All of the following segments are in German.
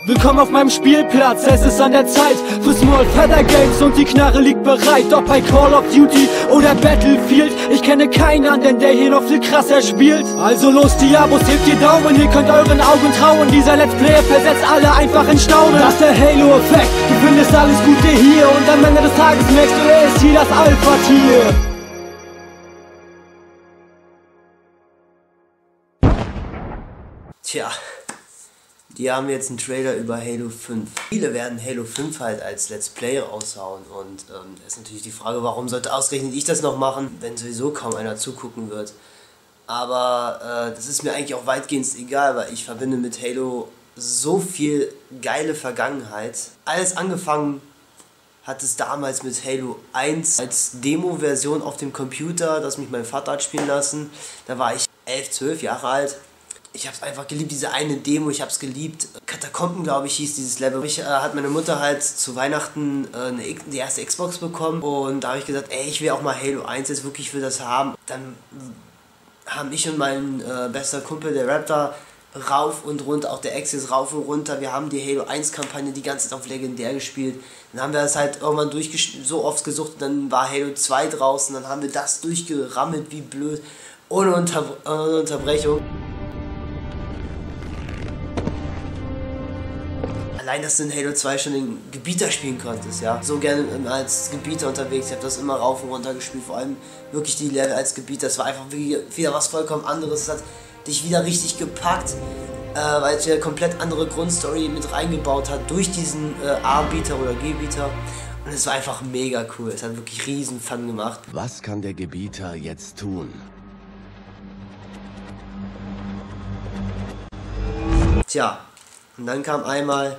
Willkommen auf meinem Spielplatz, es ist an der Zeit für Small Feather Games und die Knarre liegt bereit. Ob bei Call of Duty oder Battlefield, ich kenne keinen anderen, der hier noch viel krasser spielt. Also los die Abos, hebt die Daumen, ihr könnt euren Augen trauen. Dieser Let's Player versetzt alle einfach in Staunen. Das ist der Halo-Effekt, du findest alles Gute hier und am Ende des Tages merkst du, er ist hier das Alpha-Tier. Tja, die haben jetzt einen Trailer über Halo 5. Viele werden Halo 5 halt als Let's Play raushauen und ist natürlich die Frage, warum sollte ausgerechnet ich das noch machen, wenn sowieso kaum einer zugucken wird. Aber das ist mir eigentlich auch weitgehend egal, weil ich verbinde mit Halo so viel geile Vergangenheit. Alles angefangen hat es damals mit Halo 1 als Demo-Version auf dem Computer, das mich mein Vater hat spielen lassen. Da war ich 11, 12 Jahre alt. Ich habe es einfach geliebt, diese eine Demo, ich habe es geliebt. Katakomben, glaube ich, hieß dieses Level. Hat meine Mutter halt zu Weihnachten die erste Xbox bekommen und da habe ich gesagt, ey, ich will auch mal Halo 1 jetzt wirklich für das haben. Dann haben ich und mein bester Kumpel, der Raptor, rauf und runter, auch der Axis rauf und runter. Wir haben die Halo 1 Kampagne die ganze Zeit auf Legendär gespielt. Dann haben wir das halt irgendwann so oft gesucht, dann war Halo 2 draußen, dann haben wir das durchgerammelt wie blöd, ohne Unterbrechung. Allein, dass du in Halo 2 schon den Gebieter spielen konntest, ja. So gerne als Gebieter unterwegs, ich habe das immer rauf und runter gespielt, vor allem wirklich die Level als Gebieter. Das war einfach wieder was vollkommen anderes, es hat dich wieder richtig gepackt, weil es wieder komplett andere Grundstory mit reingebaut hat durch diesen A-Bieter oder G-Bieter. Und es war einfach mega cool, es hat wirklich riesen Fun gemacht. Was kann der Gebieter jetzt tun? Tja, und dann kam einmal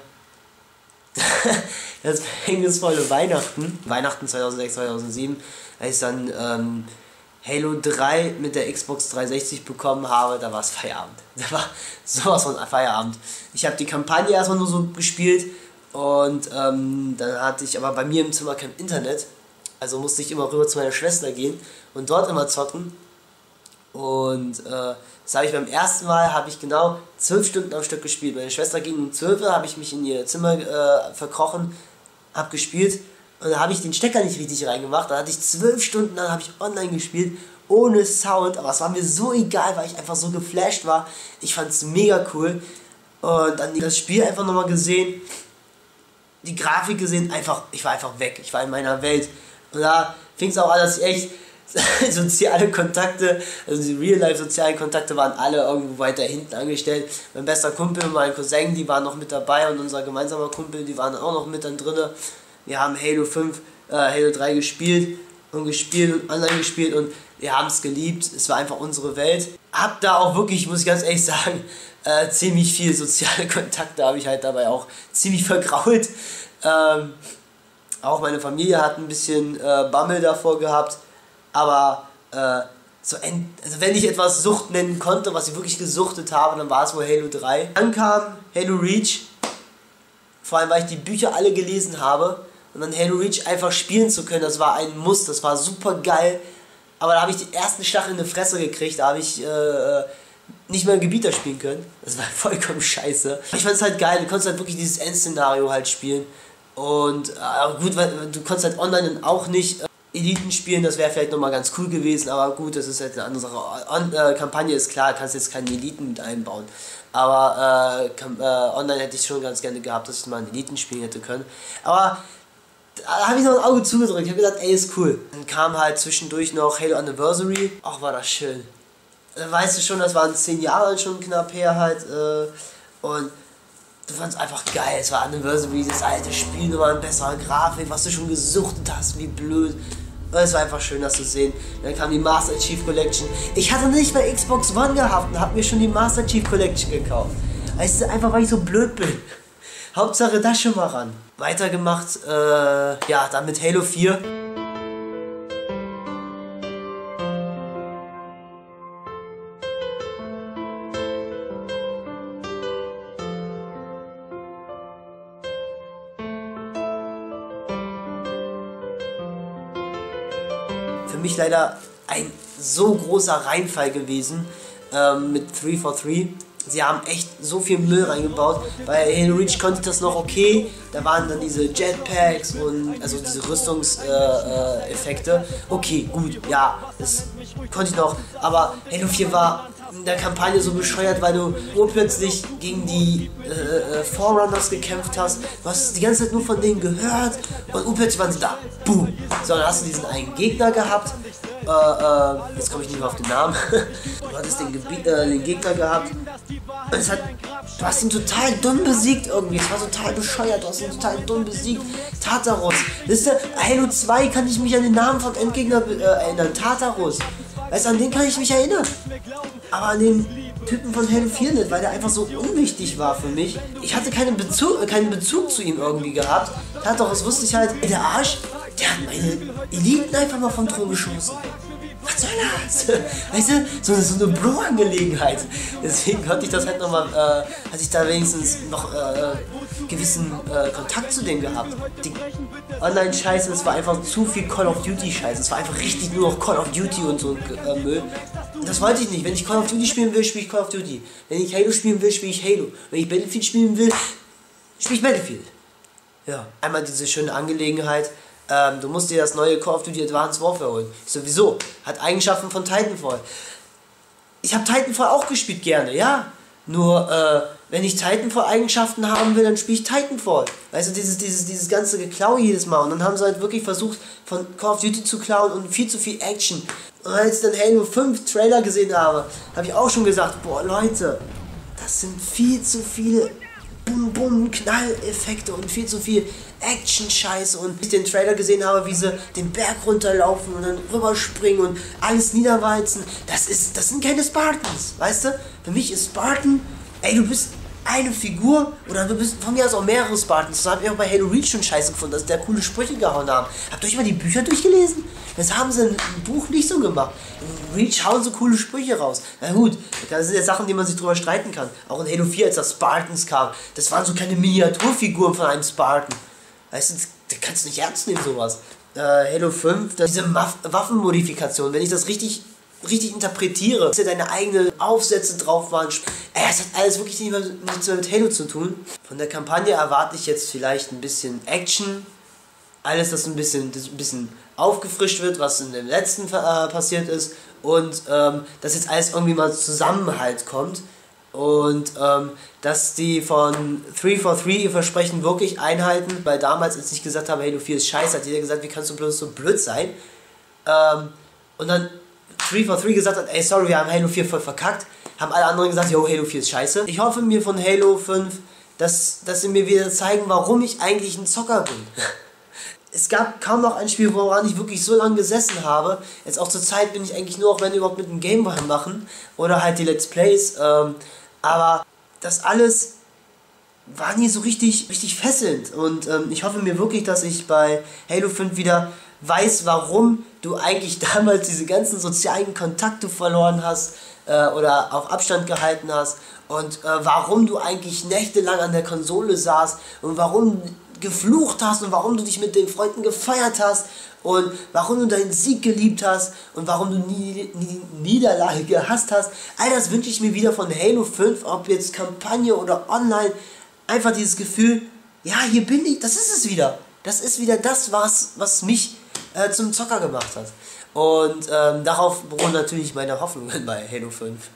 das verhängnisvolle Weihnachten 2006, 2007, als ich dann Halo 3 mit der Xbox 360 bekommen habe, da war es Feierabend. Da war sowas von Feierabend. Ich habe die Kampagne erstmal nur so gespielt und dann hatte ich aber bei mir im Zimmer kein Internet, also musste ich immer rüber zu meiner Schwester gehen und dort immer zocken. Und das habe ich beim ersten Mal, habe ich genau 12 Stunden am Stück gespielt. Meine Schwester ging um 12 Uhr, habe ich mich in ihr Zimmer verkrochen, habe gespielt und da habe ich den Stecker nicht richtig reingemacht. Da hatte ich 12 Stunden, dann habe ich online gespielt, ohne Sound, aber es war mir so egal, weil ich einfach so geflasht war. Ich fand es mega cool und dann das Spiel einfach nochmal gesehen, die Grafik gesehen, ich war einfach weg, ich war in meiner Welt. Und da fing es auch an, dass ich echt soziale Kontakte, also die Real-Life-sozialen Kontakte waren alle irgendwo weiter hinten angestellt. Mein bester Kumpel und mein Cousin, die waren noch mit dabei und unser gemeinsamer Kumpel, die waren auch noch mit dann drin. Wir haben Halo 3 gespielt und online gespielt und wir haben es geliebt. Es war einfach unsere Welt. Hab da auch wirklich, muss ich ganz ehrlich sagen, ziemlich viel soziale Kontakte habe ich halt dabei auch ziemlich vergrault. Auch meine Familie hat ein bisschen Bammel davor gehabt. Aber also wenn ich etwas Sucht nennen konnte, was ich wirklich gesuchtet habe, dann war es wohl Halo 3. Dann kam Halo Reach, vor allem weil ich die Bücher alle gelesen habe. Und dann Halo Reach einfach spielen zu können, das war ein Muss, das war super geil. Aber da habe ich die ersten Stachel in die Fresse gekriegt, da habe ich nicht mehr Gebieter spielen können. Das war vollkommen scheiße. Ich fand es halt geil, du konntest halt wirklich dieses Endszenario halt spielen. Und gut, weil du konntest halt online dann auch nicht Eliten spielen, das wäre vielleicht nochmal ganz cool gewesen, aber gut, das ist halt eine andere Sache. Kampagne ist klar, kannst jetzt keine Eliten mit einbauen, aber online hätte ich schon ganz gerne gehabt, dass ich mal ein Eliten spielen hätte können, aber da habe ich noch ein Auge zugedrückt, ich habe gesagt, ey, ist cool. Dann kam halt zwischendurch noch Halo Anniversary, ach, war das schön. Da weißt du schon, das waren 10 Jahre schon knapp her halt, und du fandst einfach geil, es war Anniversary, das alte Spiel, nochmal eine bessere Grafik, was du schon gesuchtet hast, wie blöd. Es war einfach schön, das zu sehen. Dann kam die Master Chief Collection. Ich hatte nicht mal Xbox One gehabt und habe mir schon die Master Chief Collection gekauft. Weißt du, einfach weil ich so blöd bin. Hauptsache das schon mal ran. Weitergemacht, ja, dann mit Halo 4. Für mich leider ein so großer Reinfall gewesen mit 343. sie haben echt so viel Müll reingebaut. Bei Halo Reach konnte ich das noch okay. Da waren dann diese Jetpacks und also diese Rüstungseffekte. Okay, gut, ja, das konnte ich noch. Aber Halo 4 war in der Kampagne so bescheuert, weil du urplötzlich gegen die Forerunners gekämpft hast. Du hast die ganze Zeit nur von denen gehört und urplötzlich waren sie da. Boom! So, dann hast du diesen einen Gegner gehabt. Jetzt komme ich nicht mehr auf den Namen. Du hattest den Gegner gehabt. Und du hast ihn total dumm besiegt irgendwie. Es war total bescheuert. Du hast ihn total dumm besiegt. Tartarus. Wisst ihr, Halo 2 kann ich mich an den Namen von Endgegner erinnern. Tartarus. Weißt du, an den kann ich mich erinnern. Aber an den Typen von Halo 4 nicht, weil der einfach so unwichtig war für mich. Ich hatte keinen Bezug zu ihm irgendwie gehabt. Tartarus wusste ich halt, der Arsch, der hat meine Eliten einfach mal vom Thron geschossen. Was soll das? Weißt du, so eine Bro-Angelegenheit. Deswegen konnte ich das halt nochmal, hatte ich da wenigstens noch gewissen Kontakt zu dem gehabt. Die Online-Scheiße, es war einfach zu viel Call of Duty-Scheiße. Es war einfach richtig nur noch Call of Duty und so Müll. Und das wollte ich nicht. Wenn ich Call of Duty spielen will, spiele ich Call of Duty. Wenn ich Halo spielen will, spiele ich Halo. Wenn ich Battlefield spielen will, spiele ich Battlefield. Ja, einmal diese schöne Angelegenheit. Du musst dir das neue Call of Duty Advanced Warfare holen. Sowieso. Hat Eigenschaften von Titanfall. Ich habe Titanfall auch gespielt gerne, ja. Nur, wenn ich Titanfall-Eigenschaften haben will, dann spiele ich Titanfall. Weißt du, dieses ganze Geklau jedes Mal. Und dann haben sie halt wirklich versucht, von Call of Duty zu klauen und viel zu viel Action. Und als ich dann Halo 5 Trailer gesehen habe, habe ich auch schon gesagt, boah Leute, das sind viel zu viele Bum-Bum-Knall-Effekte und viel zu viel Action-Scheiße. Und ich den Trailer gesehen habe, wie sie den Berg runterlaufen und dann rüberspringen und alles niederwalzen, das sind keine Spartans, weißt du? Für mich ist Spartan, ey, du bist eine Figur oder du bist von mir aus auch mehrere Spartans. Das habe ich auch bei Halo Reach schon scheiße gefunden, dass der coole Sprüche gehauen haben. Habt ihr euch mal die Bücher durchgelesen? Das haben sie im Buch nicht so gemacht. In Reach hauen so coole Sprüche raus. Na gut, das sind ja Sachen, die man sich drüber streiten kann. Auch in Halo 4, als das Spartans kam, das waren so kleine Miniaturfiguren von einem Spartan. Weißt du, das kannst du nicht ernst nehmen, sowas. Halo 5, diese Waffenmodifikation, wenn ich das richtig interpretiere, dass ja deine eigenen Aufsätze drauf waren. Es hat alles wirklich nichts mehr mit Halo zu tun. Von der Kampagne erwarte ich jetzt vielleicht ein bisschen Action. Alles, das ein bisschen aufgefrischt wird, was in dem letzten passiert ist. Und dass jetzt alles irgendwie mal Zusammenhalt kommt. Und dass die von 343 ihr Versprechen wirklich einhalten. Weil damals, als ich gesagt habe, Halo 4 ist scheiße, hat jeder gesagt, wie kannst du bloß so blöd sein? Und dann 343 gesagt hat, ey sorry, wir haben Halo 4 voll verkackt, haben alle anderen gesagt, yo, Halo 4 ist scheiße. Ich hoffe mir von Halo 5, dass sie mir wieder zeigen, warum ich eigentlich ein Zocker bin. Es gab kaum noch ein Spiel, woran ich wirklich so lange gesessen habe. Jetzt auch zur Zeit bin ich eigentlich nur, auch wenn überhaupt mit einem Gameboy machen oder halt die Let's Plays. Aber das alles war nie so richtig fesselnd. Und ich hoffe mir wirklich, dass ich bei Halo 5 wieder weiß, warum du eigentlich damals diese ganzen sozialen Kontakte verloren hast oder auf Abstand gehalten hast und warum du eigentlich nächtelang an der Konsole saßt und warum geflucht hast und warum du dich mit den Freunden gefeiert hast und warum du deinen Sieg geliebt hast und warum du nie Niederlage gehasst hast. All das wünsche ich mir wieder von Halo 5, ob jetzt Kampagne oder online. Einfach dieses Gefühl, ja, hier bin ich, das ist es wieder. Das ist wieder das, was mich zum Zocker gemacht hat. Und darauf beruhen natürlich meine Hoffnungen bei Halo 5.